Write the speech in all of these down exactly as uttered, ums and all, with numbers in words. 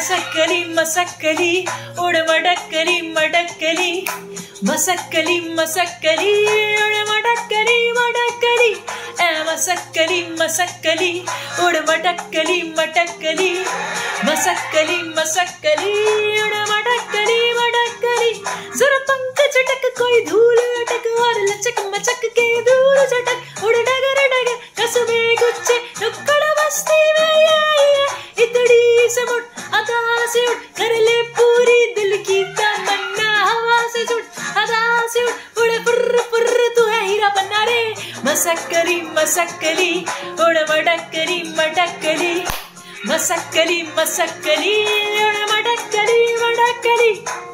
मसक्कली मसक्कली उड़ मडक्कली मडक्कली मसक्कली मसक्कली उड़ मडक्कली मडक्कली ए मसक्कली मसक्कली उड़ मडक्कली मडक्कली मसक्कली मसक्कली उड़ मडक्कली मडक्कली जरा पंख झटक कोई धूल अटक और लचक मचक के दूर झटक उड़ डगर डगर कस्बे गुच्छे नुक्कड़ बस्ती में ये ये इतनी से मुड़ अदा से उड़ कर ले पूरी दिल की तमन्ना हवा से जुड़ अदा से उड़ उड़े फुर्र फुर्र तू है हीरा बन्ना रे मसक्कली मसक्कली उड़ मडक्कली मडक्कली मसक्कली मसक्कली उड़ मडक्कली मडक्कली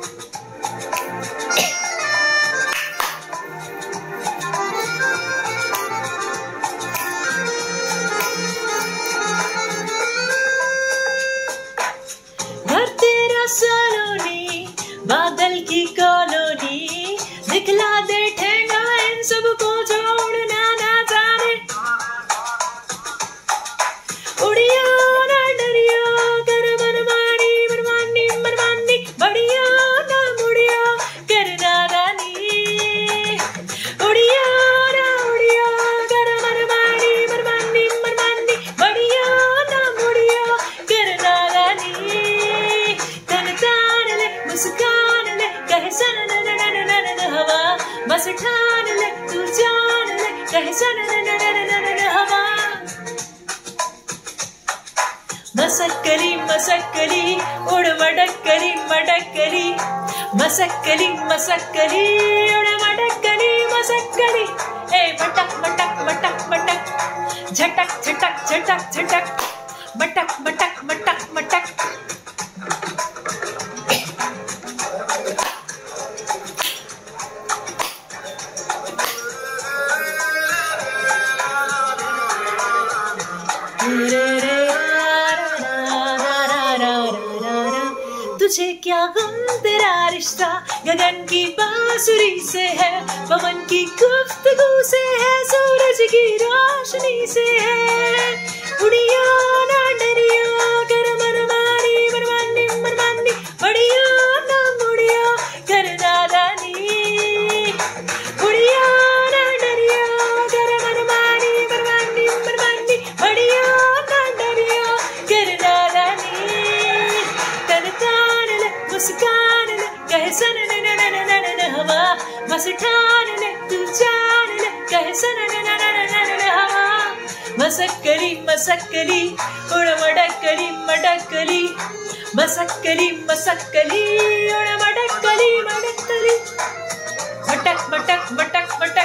सलोनी बादल की कॉलोनी दिखला दे ठेंगा इन सबको छोड़ना ना जाने उड़िया ना डरिया कर मनमानी मनमानी मनमानी बढ़िया ना मुड़िया कर नादानी उड़िया ना उड़िया कर मनमानी मनमानी मनमानी बढ़िया ना मुड़िया कर नादानी मुस्कान ले कहे सन न न न न न हवा बस ठान ले तू जान ले कहे सन न न न न न हवा मसक्कली मसक्कली उड़ मडक्कली मडक्कली मसक्कली मसक्कली उड़ मडक्कली मसक्कली ए मटक मटक मटक मटक झटक झटक झटक झटक मटक मटक मटक मटक तुझे क्या गम तेरा रिश्ता गगन की बांसुरी से है पवन की गुफ्तगू से है सूरज की रोशनी से है उड़िया ना डरिया कर मनमानी मनमानी मनमानी बढ़िया ना मुड़िया कर नादानी उड़िया ना डरिया कर मनमानी मनमानी मनमानी बढ़िया ना डरिया कर नादानी तन तान ले मुस्कान ले कहे सन न न न न न न हवा बस ठान ले तू जान ले कहे सन न न न न न न हवा मसक्कली मसक्कली उड़ मडक्कली मडक्कली मसक्कली मसक्कली उड़ मडक्कली मडक्कली मटक मटक मटक मटक